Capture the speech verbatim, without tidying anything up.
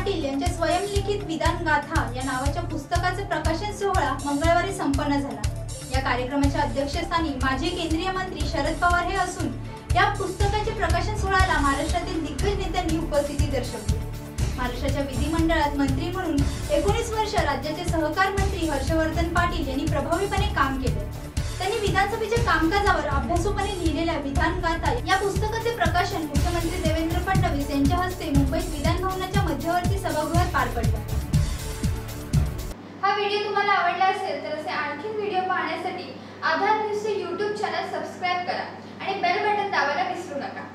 पाटील यांच्या स्वयंलिखित विधान गाथा या नावाच्या पुस्तकाचे प्रकाशन सोहळा मंगळवारी संपन्न झाला। या कार्यक्रमाच्या अध्यक्षस्थानी माजी केंद्रीय मंत्री शरद पवार हे असून या पुस्तकाचे प्रकाशन सोहळ्याला महाराष्ट्रातील दिग्गज नेत्यांनी उपस्थिती दर्शवली। महाराष्ट्राच्या विधिमंडळात मंत्री म्हणून एकोणीस वर्ष राज्याचे सहकार मंत्री हर्षवर्धन पाटील यांनी प्रभावीपणे काम केले। त्यांनी विधानसभेच्या कामकाजावर अभ्यासूपणे लिहिलेल्या विधान गाथा या पुस्तकाचे प्रकाशन मुख्यमंत्री देवेंद्र फडणवीस यांच्या हस्ते मुंबईत विधान भवनाच्या मध्यवर्ती सभागृहात पार पडला। हा व्हिडिओ तुम्हाला आवडला असेल तर असे आणखी व्हिडिओ पाहण्यासाठी आधार न्यूजचे यूट्यूब चॅनल सबस्क्राइब करा आणि बेल बटन दाबायला विसरू नका।